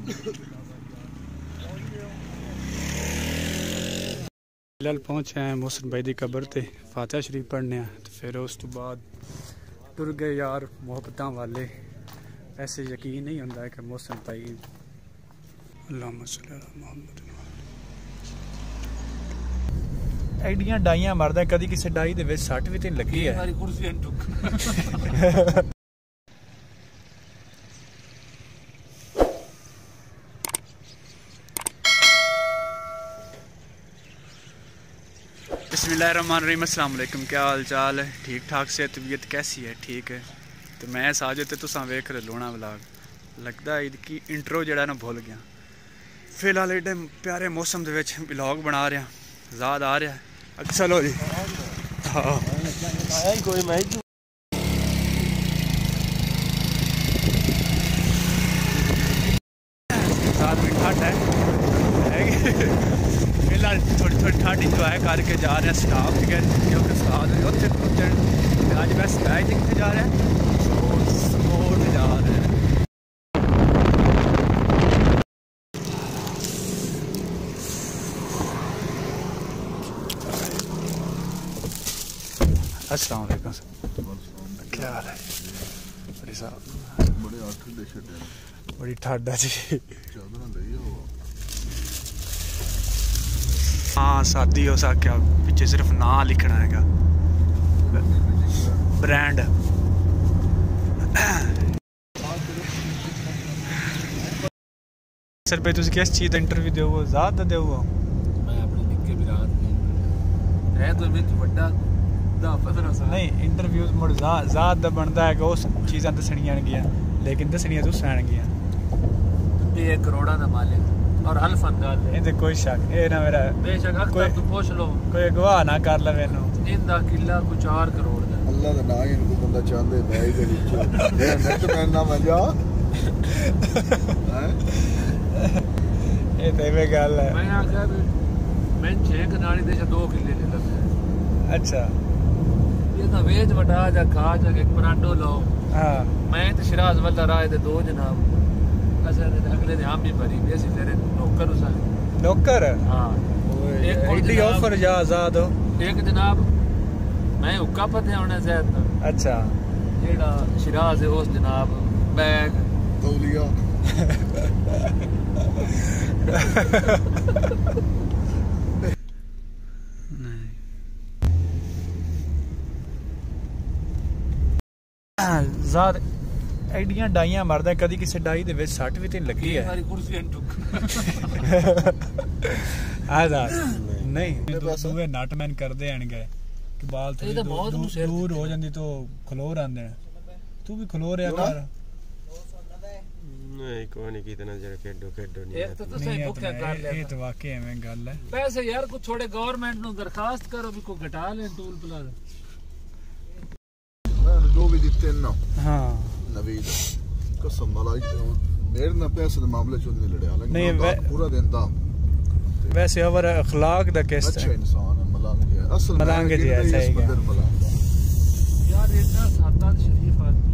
फिलहाल पहुंचे हैं मोहसिन भाई की कबर ते फातिहा शरीफ पढ़ने तो फिर उस तो बाद टुर गए यार मुहब्बतां वाले। ऐसे यकीन नहीं होता है कि मोहसिन भाई अल्लाहुम्मा सल्ली अला मुहम्मद एडियां डाइयां मारदा कदी किसी डाई दे विच सट भी ते लगी है। बिस्मिल्लाहिर्रहमानिर्रहीम, अस्सलाम वालेकुम। क्या हाल चाल है? ठीक ठाक से? तबीयत कैसी है? ठीक है। तो मैं साजो तो तुसा वेख रहे लोना व्लॉग लगता है इसकी इंट्रो जड़ा ना भूल गया। फिलहाल एडे प्यारे मौसम दे विच व्लॉग बना रहा, ज़ाद आ रहा है। चलो जी। हाँ कोई साथ में ठंड है फिलहाल थोड़ी थोड़ी ठंड इंजॉय करके जा रहे हैं स्टाफ क्योंकि साथ उत्थे अज वैसे बैज कितने जा रहे हैं स्पोर्ट जा रहे हैं। अस्सलाम वालेकुम, क्या हाल है? बड़ी ठंड है जी। हाँ शादी हो सके पीछे सिर्फ ना लिखना है ब्रांड। सर भाई तुम किस चीज़ का इंटरव्यू दो ज़्यादा दो? मैं अपने निक्के विराट है तो विच बड़ा नहीं इंटरव्यू मुड़ ज़्यादा बनता है कि उस चीज़ां दसनियां गया लेकिन दसनियां तुस आनगियां। ये करोड़ा का मालिक और हल्फन गाल है इनते कोई शक ए ना मेरा बेशक अख्तर तू पूछ लो कोई गवाह ना कर ले मैनू इंदा किला कुछ 4 करोड़ दा। अल्लाह दा नाम इनको बंदा चाहंदे भाई दे विच ए नेट मैन ना मजा हैं ए ते वे गल है। मैं आखा भी मैं 6 कनाली दे 2 किले ले लगे। अच्छा ये तो वेज वटा जा खा जा एक पराठो लो। हां मैं तो शिराज वाला राय दे 2 जनाब अगले ने हम भी भरी ऐसी तेरे नौकर उसा नौकर। हाँ एक एडी ऑफर जा आजाद हो एक जनाब मैं हुक्का पते होने से। अच्छा जेड़ा शिराज है उस जनाब बैग तौलिया ज़ाद एडियां डाइयां मारदा कदी किसी डाई दे विच सट भी ते लगी है। नहीं दूए नटमैन करदे हनगे कि बाल थोड़ी दूर हो जांदी तो खलो रंदे तू भी खलो रिया कर। नहीं कोई नहीं कितना जरा खेडो नहीं एक तो सही भूखा कर ले। ये तो वाकई में गल है। पैसे यार कुछ थोड़े गवर्नमेंट नु दरखास्त करो भी को घटा लें टूल प्लाजा जो भी दिते ना। हाँ नवीद कसम मलाई मेरे ना पैसे दे मामले च नहीं लड़या नहीं पूरा दिन दा वैसे ओवर अखलाक दा केस अच्छा इंसान है मलंग है असल मलंग जी है सही है यार इतना सादा शरीफ आदमी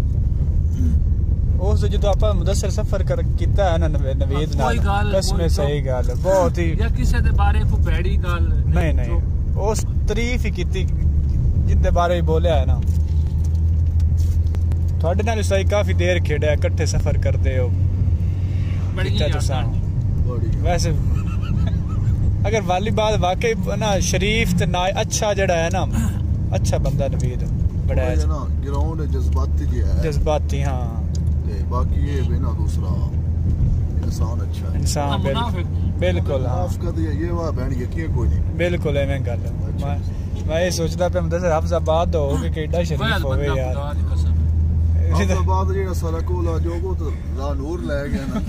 उस जो आप मुदस्सर सफर कर कीता है ना नवीद नाल कसम सही गल है बहुत ही या किसी दे बारे को भैड़ी गल नहीं उस तारीफ ही कीती जिंदे बारे ही बोलिया है ना। थोड़े नाल सही काफी देर खेड़ा इकट्ठे सफर करते हो वैसे अगर वाली बात वाकई ना शरीफ ते ना अच्छा जड़ा है ना अच्छा बंदा नवीद बड़ा है ना ग्राउंड जज्बाती जी है जज्बाती। हाँ ते बाकी ये भी ना दूसरा इंसान अच्छा है इंसान बिल्कुल। हाँ ये वाह बहन यकीन कोई नहीं बिल्कुल एवें गल मैं ये सोचदा पे मुदस्सर हफ्जाबाद हो के केड़ा शरीफ होवे यार हफ्जाबाद जेड़ा सारा कोला जो वो तो नूर ले गया ना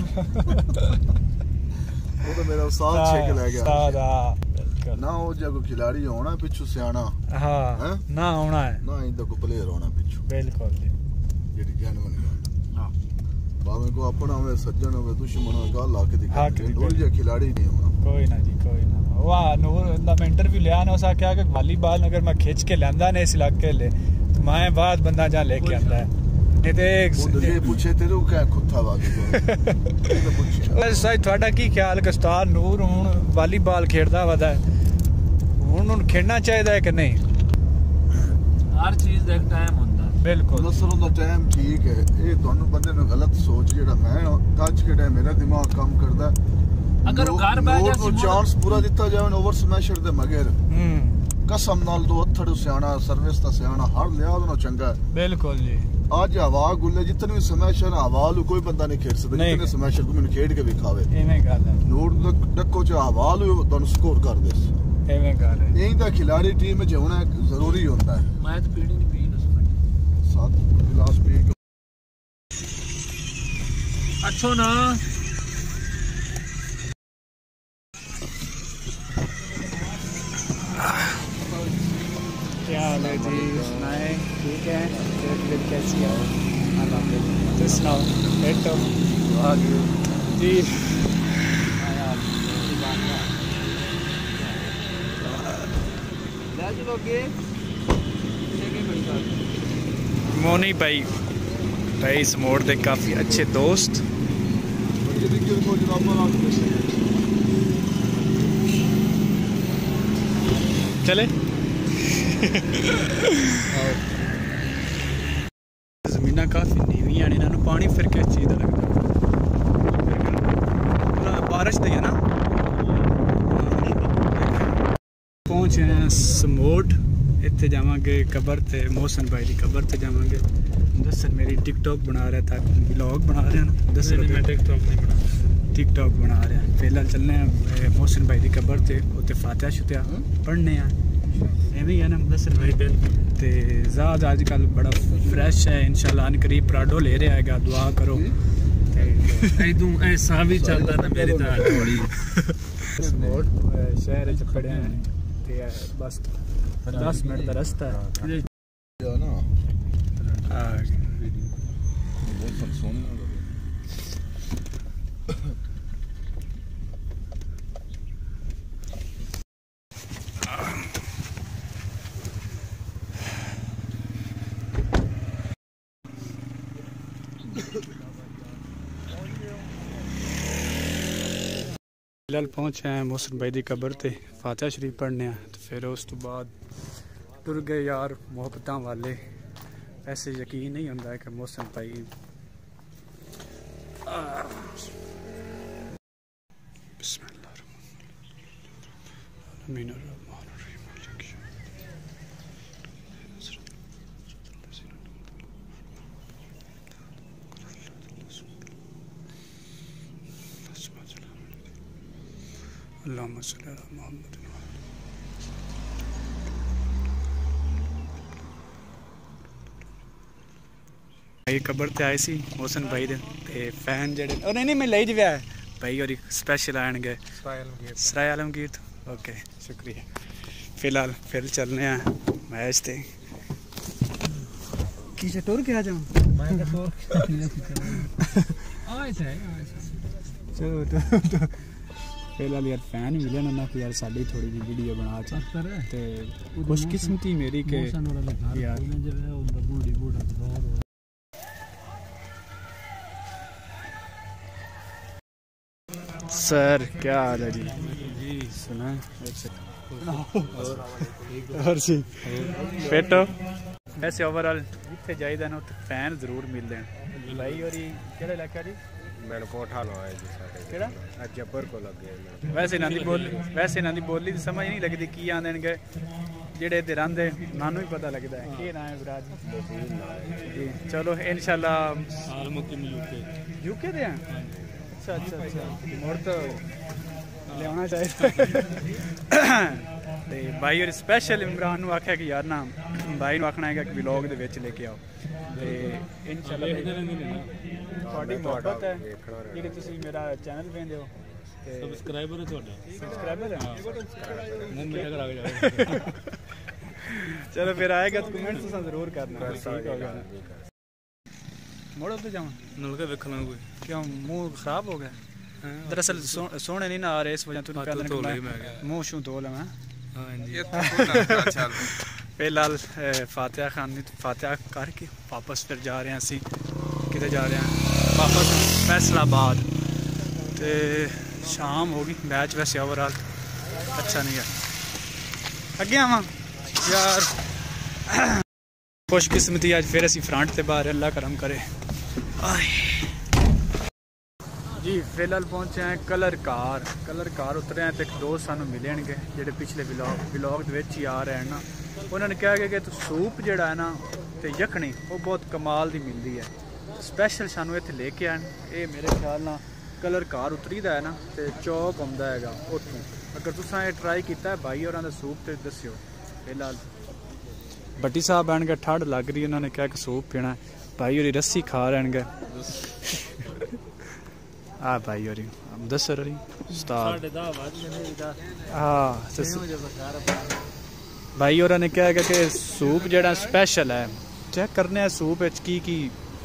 वो तो मेरा उस्ताद छेक ले गया उस्ताद। हां ना वो जब खिलाड़ी होना पिछू सियाना। हां ना होना है ना इंदा को प्लेयर होना पिछू बिल्कुल जेडी जेन्युइन हां बावे को अपना होवे सज्जन होवे दुश्मन गल आके दिखा नूर जे खिलाड़ी नहीं होना कोई ना जी कोई ना। वाह नूर दा मैं इंटरव्यू लिया ना उसा क्या कि वॉलीबॉल अगर मैं खींच के लांदा ने इस इलाके ले तो मैं बाद बंदा जा लेके आंदा है नहीं ते पूछे तेरे को क्या खुद था साई ਤੁਹਾਡਾ ਕੀ ਖਿਆਲ ਕਿ ਉਸਤਾਦ ਨੂਰ ਹੁਣ ਵਾਲੀਬਾਲ ਖੇਡਦਾ ਵਦਾ ਹੁਣ ਖੇਡਣਾ ਚਾਹੀਦਾ ਹੈ ਕਿ ਨਹੀਂ हर चीज का एक टाइम होता है बिल्कुल नसरों का टाइम ठीक है ये दोनों बंदे ने गलत सोच जेड़ा मैं टच के टाइम मेरा दिमाग काम करदा अगर वो घर बैठ जाए चांस पूरा दिता जाए ओवर स्मैशर दे मगर कसम नाल दो अथड़ सियाना सर्विस दा सियाना हर लिहाज नाल चंगा है बिल्कुल जी आज हवा गुल्ले जितने भी स्मैशर हवा लू कोई बंदा नहीं खेड सकदा जितने स्मैशर को मैंने खेड के दिखावे एवें गल है नोट डक्को च हवा लू दोनों स्कोर कर दे एवें गल है यही दा खिलाड़ी टीम में होना जरूरी होता है मैं तो पीड़ी नहीं पी ना साथ गिलास पी के अच्छो ना क्या हाल है जी सुनाए ठीक है फिर कैसी है तो सुनाओ बैठो जी मोनी भाई समोड़ दे काफी अच्छे दोस्त चले जमीना काफी नीवियां ने इन्होंने पानी फिर किस चीज का लगता बारिश दी है ना पहुंचे हैं समोट इतने जावांगे कबर ते मोहसन भाई की कबर ते जावांगे दसन मेरी टिकटॉक बना रहा था व्लॉग बना रहे हैं ना दसन मैं टिकटॉक नहीं बना टिकटॉक बना रहे हैं फिलहाल चलने हैं मोहसन भाई की कबर ते उत्ते फातिहा शुतिहा पढ़ने हैं एवं है ना दसन भाई ते ज़ाद आजकल बड़ा फ्रेश है इंशाल्लाह अन करीब पराडो ले रहा है दुआ करो ऐसा भी चलता ना मेरी थोड़ी शहर च पढ़े हैं बस 10 मिनट का रास्ता है फिलहाल पहुँचे हैं मोहसन भाई की कबर ते फातिहा शरीफ पढ़ने तो फिर उस तो बाद टुर गए यार मोहब्बत वाले ऐसे यकीन नहीं होता है कि मोहसन भाई अल्लाहुम्मा सल्ली अला मुहम्मद भाई कबर ते आए सी मोहसन भाई दे ते फैन जेडे ओ नहीं मैं ले जवे भाई और स्पेशल आएंगे सराय आलमगीर तो ओके शुक्रिया फिलहाल फिर चलने हैं मैच ते की टूर के आ जाऊं मैं का टूर चलो फिलहाल यार फैन मिले ना कि यार साड़ी थोड़ी जी वीडियो बना ते खुशकिस्मती मेरी के यार सर क्या हाल है जी सुना और सी फिट हो वैसे ओवरऑल जिथे जाइदा ना उत्थे फैन जरूर मिलते हैं भाई और केड़ा इलाका जी मैंने कोठा लवाया जी साडे केड़ा जब्बर को लग गया वैसे इन्हां दी बोली दी समझ नहीं लगदी की आंदे जेड़े इधर आंदे नानू ही पता लगदा है की नाम है विराज जी चलो इंशाल्लाह यूके दे हैं अच्छा मोड़ तो लिया चाहिए ते भाई और स्पेशल इमरान नू आख्या कि यार ना भाई नू आखना है कि व्लॉग दे विच लेके आओ ते इंशाल्लाह ਤੁਹਾਡੀ ਮੁਹੱਬਤ ਹੈ ਜਿਹੜੀ ਤੁਸੀਂ ਮੇਰਾ ਚੈਨਲ ਵੇਖਦੇ ਹੋ ਤੇ ਸਬਸਕ੍ਰਾਈਬਰ ਹੈ ਮੂੰਹ ਮਿੱਠਾ ਕਰਾ ਕੇ ਜਾਓ ਚਲੋ ਫਿਰ ਆਏਗਾ ਤਾਂ ਕਮੈਂਟ ਤੁਸੀਂ ਜ਼ਰੂਰ ਕਰਨਾ ਠੀਕ ਹੋ ਗਿਆ मोड़ो तो जाऊँ नलका वेख ला कोई क्यों मुँह खराब हो गया दरअसल सोने नहीं ना आ रहे इस वजह तू मुँह शू धो ला फिलहाल फातिहा खानी फातिहा करके वापस फिर जा रहे हैं असी किधर जा रहे हैं वापस फैसलाबाद। तो शाम होगी मैच वैसे ओवरऑल अच्छा नहीं है। अगे आवा यार खुशकिस्मती अज फिर असी फ्रंट से बाहर अल्लाह करम करे। जी फिलहाल पहुंचे हैं कलर कार उतरे हैं तो एक दोस्त सानू मिलेंगे जेडे पिछले विलॉग ही आ रहे हैं ना। उन्होंने कहा कि तो सूप जड़ा है ना तो यखनी वो बहुत कमाल की मिलती है स्पैशल सानू इत्थे लेके आन। ये मेरे ख्याल ना कलर कार उतरी दा है ना तो चौक आंदा है उत्थों। अगर तुसा ये ट्राई किया है भाई और सूप तो दस्यो। फिलहाल भट्टी साहब आन गए ठंड लग रही उन्होंने कहा कि सूप पीना है भाई और रस्सी खा रहे गए। हाँ भाई और दस रही उस्ताद हाँ भाई और ने क्या है कि सूप जड़ा स्पेशल है चेक करने हैं सूप की।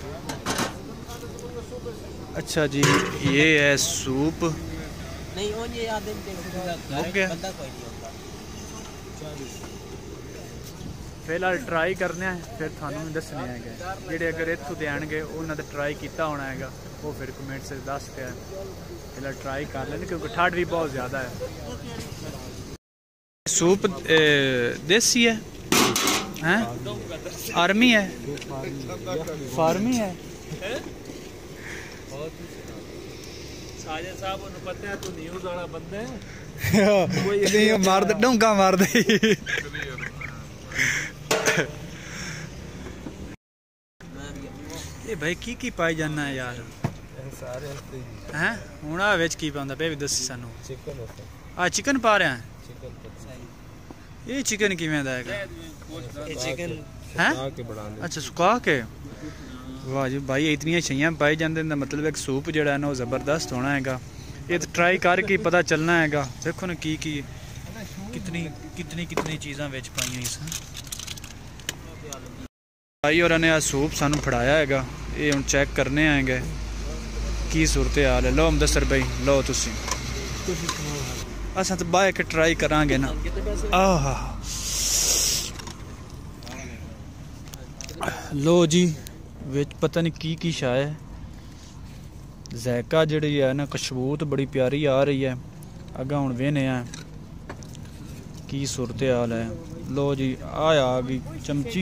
अच्छा जी ये है सूप नहीं फिलहाल ट्राई करने हैं फिर थानू दसने है जेडे अगर इत्थों दे आएंगे उन्होंने ट्राई किया होना है वो फिर कमेंट से दसते हैं। फिलहाल ट्राई कर लेंगे क्योंकि ठंड भी बहुत ज़्यादा है। सूप देसी है आर्मी है फार्मी है साजिद साहब उन्हें पता है तू न्यूज़ वाला बंदा है कोई मार दे डोंगा मार दे। ये भाई की पाई जाना है यार सारे हैं हुण आ विच की पाउंदा पे भी दसी सानू आ चिकन पा रहे हैं ये चिकन किवें दा है ये चिकन हैं अच्छा सुका के वाह जी भाई इतनी छइयां पाई जांदे दा मतलब एक सूप जेड़ा है ना जबरदस्त होना है। ये तो ट्राई करके पता चलना है देखो ना की कितनी चीज़ां विच पाईयां इस भाई और ने सूप सानू फड़ाया है ये हुण चेक करने आएंगे की सूरत हाल है। लो मुदस्सर भाई लो तुसी असां तो बाय के ट्राई करांगे ना। आहा लो जी विच पता नहीं की शाय है जैका जी है ना खुशबू तो बड़ी प्यारी आ रही है। अगा हुण वेने की सूरत हाल है। लो जी आ गई चमची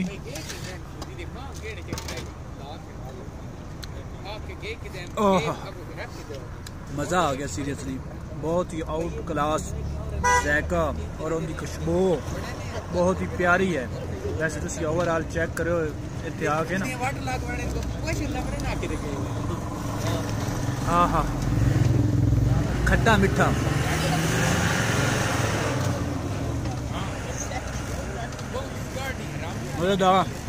मज़ा आ गया सीरियसली बहुत ही आउट क्लास जायका और उनकी खुशबू बहुत ही प्यारी है। वैसे तुसी ओवरऑल चेक करो इत्थे आके ना हाँ खट्टा मिठा मज़ेदार